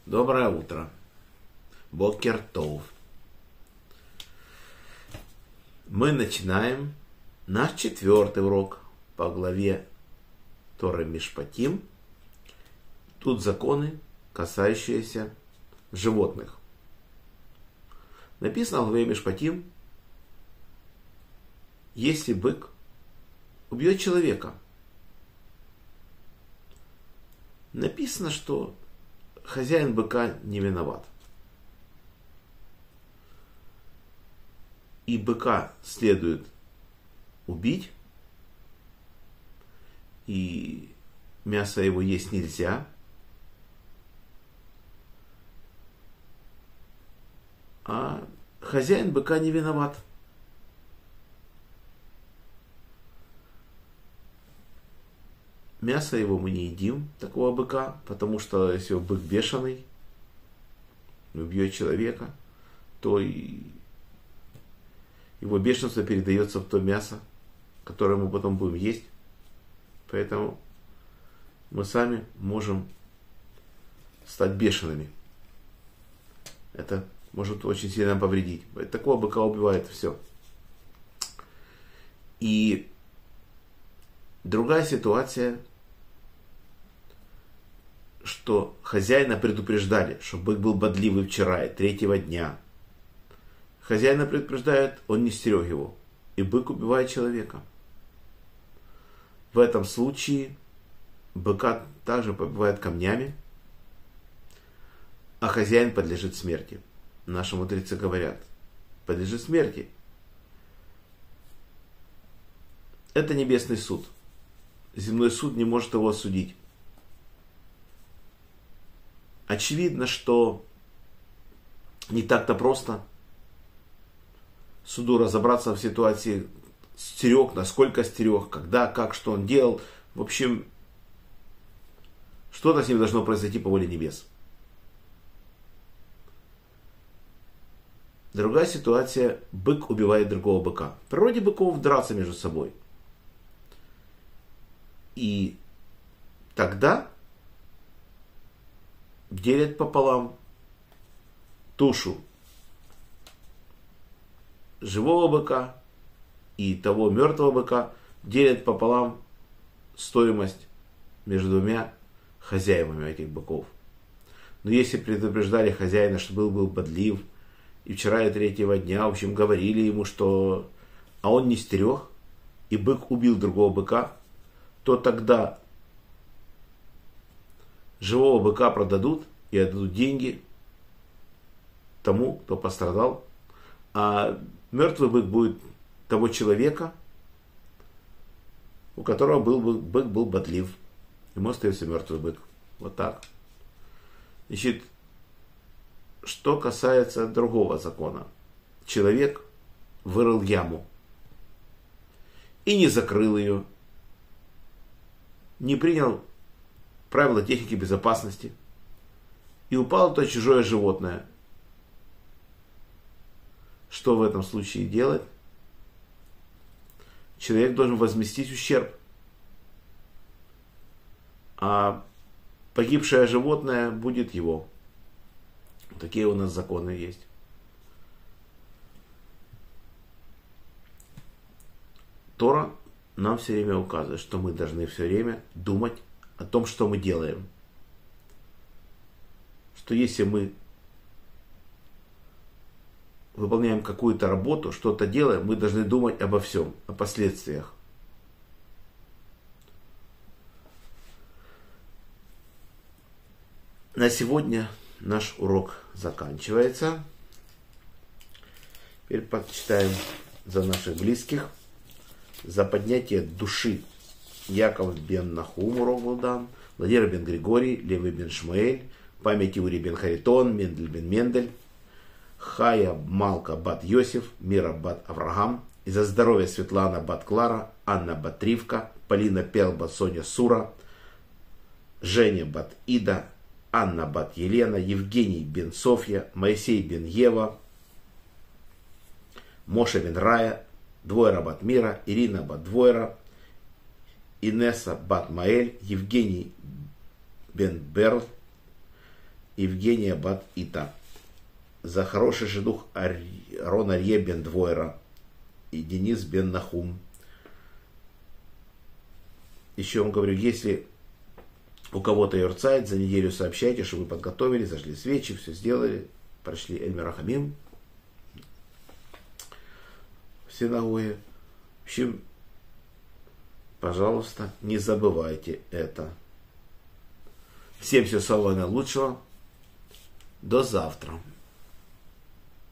Доброе утро. Бокер Тов. Мы начинаем наш 4-й урок по главе Торы Мишпатим. Тут законы, касающиеся животных. Написано в главе Мишпатим: если бык убьет человека, написано, что хозяин быка не виноват. И быка следует убить, и мясо его есть нельзя. А хозяин быка не виноват. Мясо его мы не едим, такого быка, потому что если бык бешеный, убьет человека, то и его бешенство передается в то мясо, которое мы потом будем есть. Поэтому мы сами можем стать бешеными. Это может очень сильно повредить. Такого быка убивает все. И другая ситуация, что хозяина предупреждали, что бык был бодливый вчера и 3-го дня. Хозяина предупреждают, он не стерег его. И бык убивает человека. В этом случае быка также побивают камнями, а хозяин подлежит смерти. Наши мудрецы говорят, подлежит смерти. Это небесный суд. Земной суд не может его осудить. Очевидно, что не так-то просто суду разобраться в ситуации, стерег, насколько стерег, когда, как, что он делал. В общем, что-то с ним должно произойти по воле небес. Другая ситуация, бык убивает другого быка. В природе быков драться между собой. И тогда делят пополам тушу живого быка и того мертвого быка, делят пополам стоимость между двумя хозяевами этих быков. Но если предупреждали хозяина, что был бодлив, и вчера и 3-го дня, в общем, говорили ему, что а он не стерег, и бык убил другого быка, то тогда живого быка продадут и отдадут деньги тому, кто пострадал, а мертвый бык будет того человека, у которого бык был бодлив. Ему остается мертвый бык. Вот так. Значит, что касается другого закона. Человек вырыл яму и не закрыл ее, не принял правила техники безопасности, и упало то чужое животное. Что в этом случае делать? Человек должен возместить ущерб. А погибшее животное будет его. Такие у нас законы есть. Тора нам все время указывает, что мы должны все время думать о том, что мы делаем. Что если мы выполняем какую-то работу, что-то делаем, мы должны думать обо всем, о последствиях. На сегодня наш урок заканчивается. Теперь почитаем за наших близких. За поднятие души Яков бен Нахум, урок был дан, Владимир бен Григорий, Леви бен Шмуэль, память Иури бен Харитон, Мендель бен Мендель, Хая Малка бат Йосиф, Мира бат Авраам, и за здоровье Светлана бат Клара, Анна бат Ривка, Полина Пел бат Соня Сура, Женя бат Ида, Анна бат Елена, Евгений бен Софья, Моисей бен Ева, Моше бен Рая, Двойра бат Мира, Ирина бат Двойра, Инесса бат Маэль, Евгений бен Берл, Евгения Бат Ита. За хороший шедух Рон Арье бен Двойра и Денис бен Нахум. Еще вам говорю, если у кого-то юрцайт, за неделю сообщайте, что вы подготовили, зажгли свечи, все сделали, прошли Эльмер Хамим в синагоге. В общем, пожалуйста, не забывайте это. Всем всего самого наилучшего. До завтра.